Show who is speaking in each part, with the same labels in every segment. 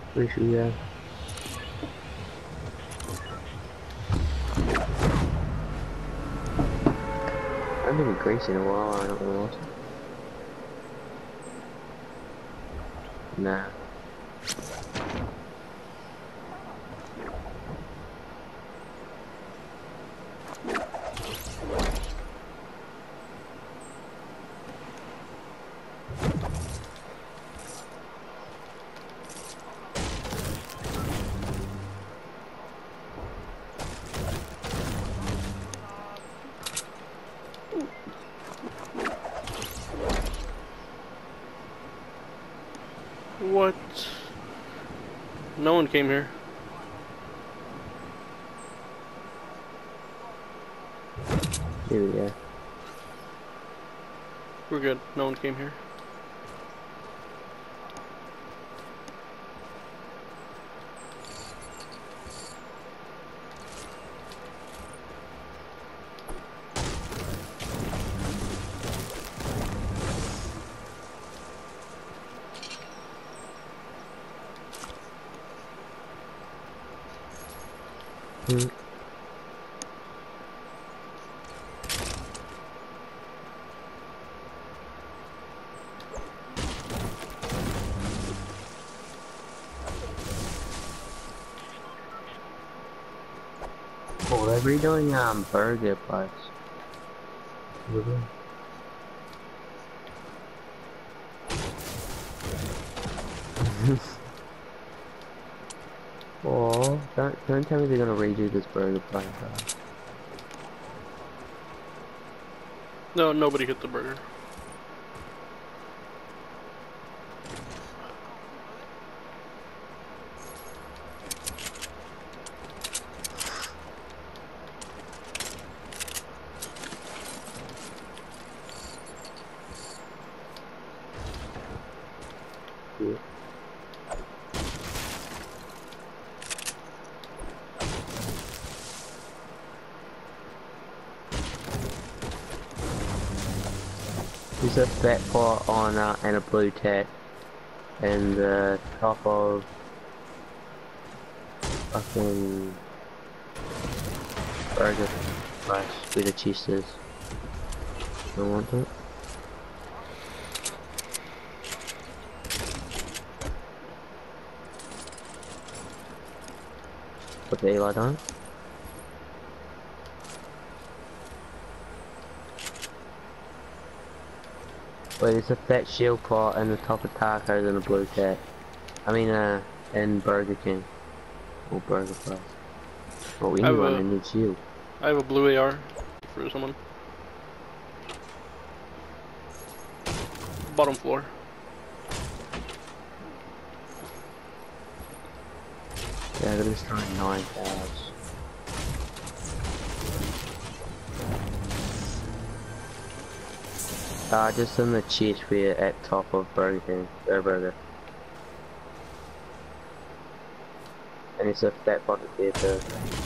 Speaker 1: Pretty sure, yeah. I haven't been in Greece in a while, I don't know what. Nah.
Speaker 2: What? No one came here.
Speaker 1: Maybe, yeah.
Speaker 2: We're good. No one came here.
Speaker 1: Hmm. Oh, they're redoing, burger place. Really? Oh, don't tell me they're gonna redo this burger place,
Speaker 2: No, nobody hit the burger.
Speaker 1: Yeah. There's a fat pot on, and a blue tack, and the top of fucking burger place where the cheese is. Don't want it. Put the light on. Wait, there's a fat shield pot and the top of tacos and a blue tack. I mean, in Burger King. Or Burger Place. Or
Speaker 2: I have
Speaker 1: anyone
Speaker 2: a
Speaker 1: in need shield.
Speaker 2: I have a blue AR for someone. Bottom floor.
Speaker 1: Yeah, they're destroying 9 cows. Just in the chest where at top of Burger King, burger. And it's a fat pocket there too.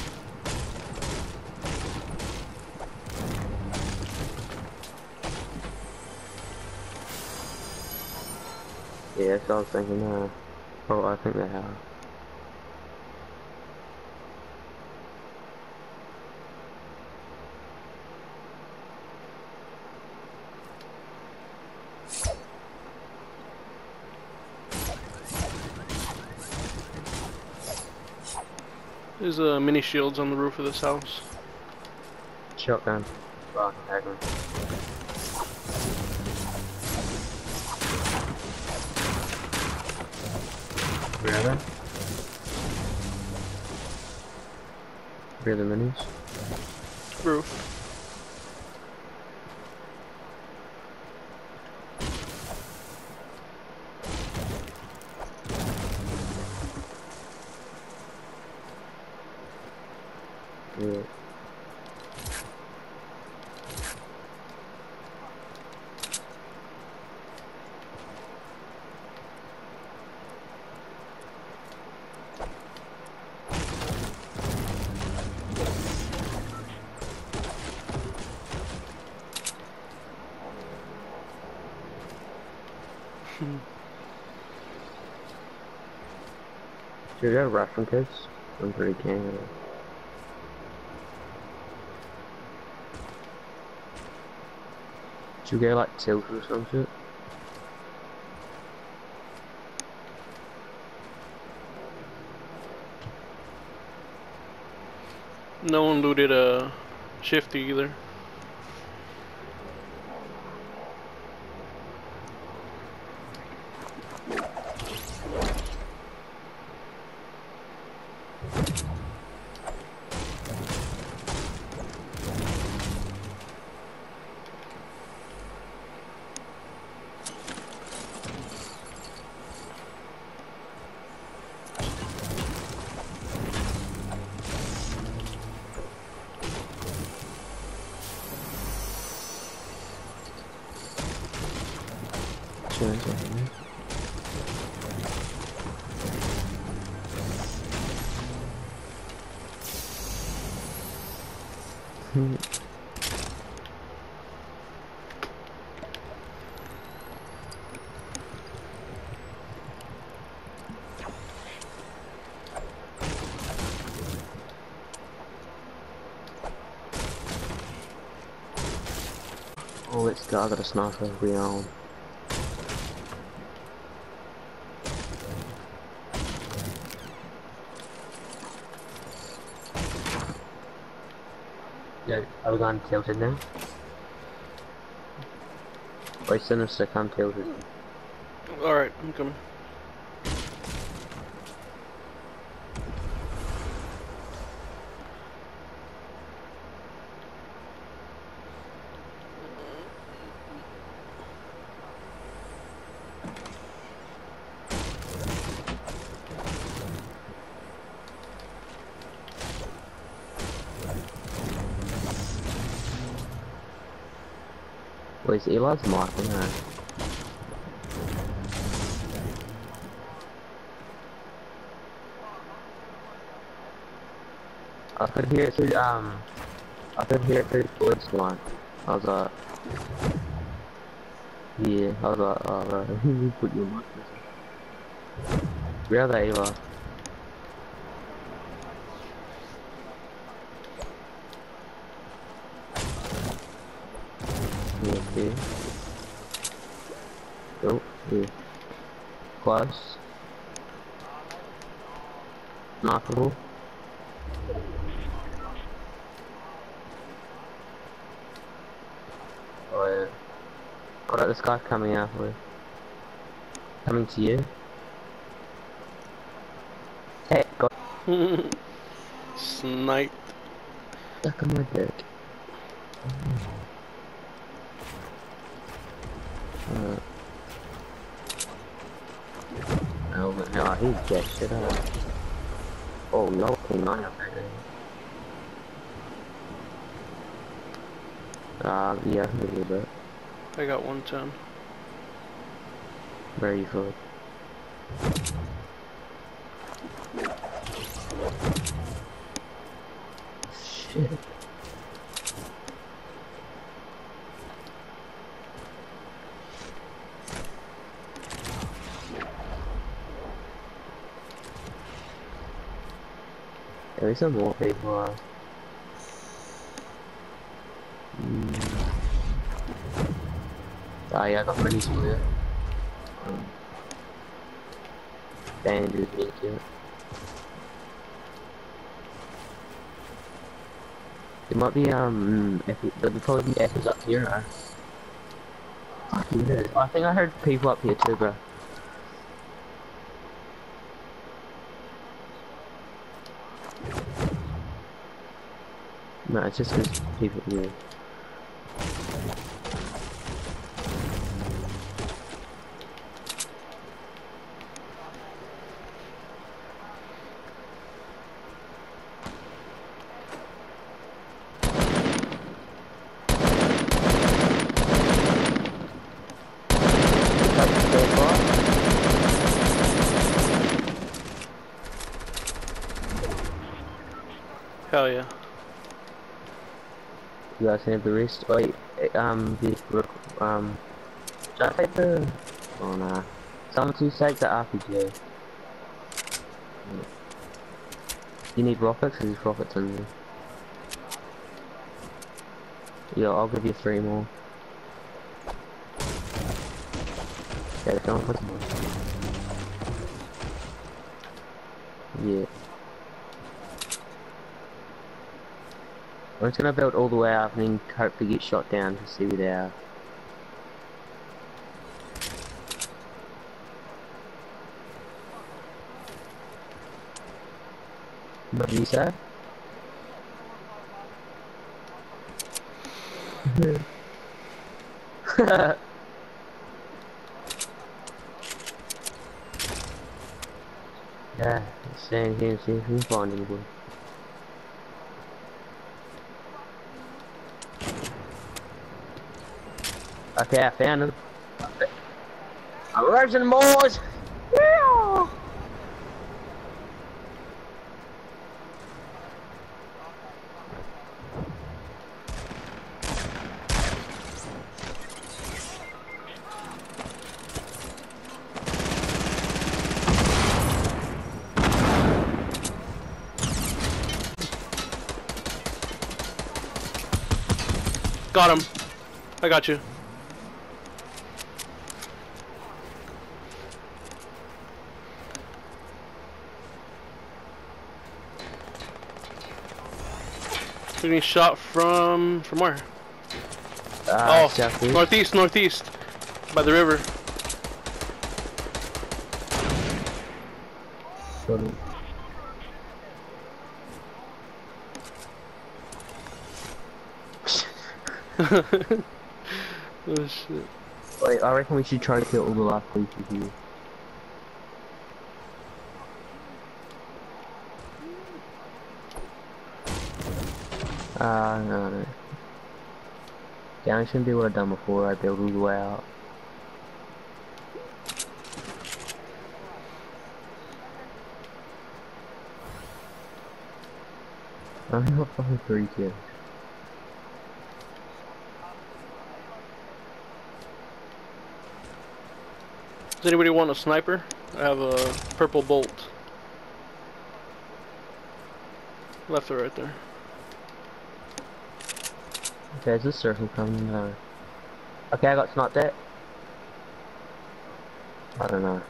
Speaker 1: Yeah, that's what I was thinking, oh, I think they have.
Speaker 2: There's mini shields on the roof of this house.
Speaker 1: Shotgun. Well, Agron. Where are they? Where are the minis?
Speaker 2: Roof.
Speaker 1: Yeah. Should we go Russian kids? I'm pretty gang. Should we go like tilt or some shit?
Speaker 2: No one looted a shifty either.
Speaker 1: Oh, let's go. I got a sniper. Royale. Yeah, are we going tilted now? Wait, Sinister, come tilted.
Speaker 2: Alright, I'm coming.
Speaker 1: Wait, is Eli's marking her? I could hear it through, I could hear it through the voice line. I was like, yeah, I was like, oh, right, you put your mic on. Where are they, Eli? Yeah, yeah. Oh, yeah. Close. Knockable. Oh, yeah. What about this guy coming out with? Coming to you? Hey, got
Speaker 2: Snipe.
Speaker 1: stuck on my dick. Oh, but no, he's dead shit up. Oh, no, King 9 up there. Yeah, a little bit.
Speaker 2: I got 110.
Speaker 1: Very good. Shit. At least some more people are. Ah, yeah, I got money to it. Bandages me too. It might be, there'll probably be F's up here, huh? Fuck, it is. I think I heard people up here too, bro. No, it's just because people, yeah.
Speaker 2: Hell yeah.
Speaker 1: You guys have the wrist. Wait, should I take the? Oh nah. Someone to take the RPG. You need rockets? There's rockets in there. Yeah, I'll give you 3 more. Yeah, don't put them on. Yeah. I'm just gonna build all the way up and then hopefully get shot down to see where they are. What did you say? Yeah, stand here and see if we can find anybody. Okay, I found him. Erosion Moors! Yeah!
Speaker 2: Got him. I got you. Getting shot from where? Oh,
Speaker 1: southeast.
Speaker 2: northeast, by the river.
Speaker 1: Sorry.
Speaker 2: Oh shit.
Speaker 1: Wait, I reckon we should try to kill all the last people here. No. Down shouldn't be what I've done before, I built all the way out. I only got fucking 3 kills.
Speaker 2: Does anybody want a sniper? I have a purple bolt. Left or right there.
Speaker 1: Okay, there's a circle coming now. Okay, I got sniped at. I don't know.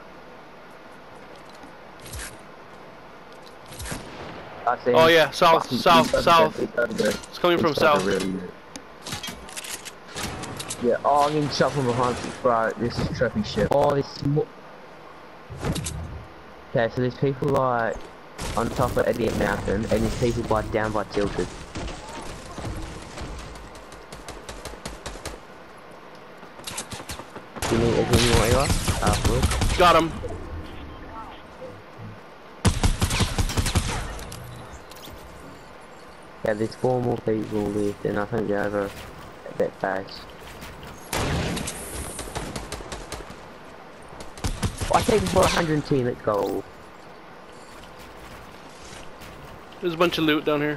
Speaker 1: I see.
Speaker 2: Oh yeah, south.
Speaker 1: It's
Speaker 2: It's coming from south.
Speaker 1: Yeah, oh, I'm getting shot from behind. Bro, this is trippy shit. Oh, this okay, so there's people like on top of Idiot Mountain, and there's people down by Tilted. Do you need anything more, Eli? Afterwards.
Speaker 2: Got him.
Speaker 1: Yeah, there's 4 more people left, and I think they're over at that base. I take it for 110, let's go.
Speaker 2: There's a bunch of loot down here.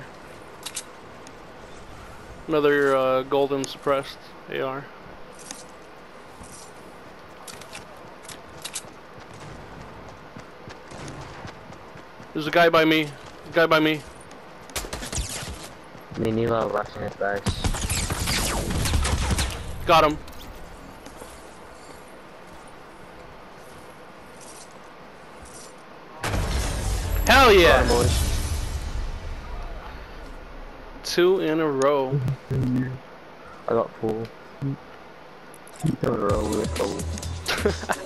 Speaker 2: Another golden suppressed AR. There's a guy by me.
Speaker 1: Me and Eli are rushing his base.
Speaker 2: Got him. Hell yeah!
Speaker 1: Right, boys.
Speaker 2: 2 in a row.
Speaker 1: I got 4. 2 in a row, let's go.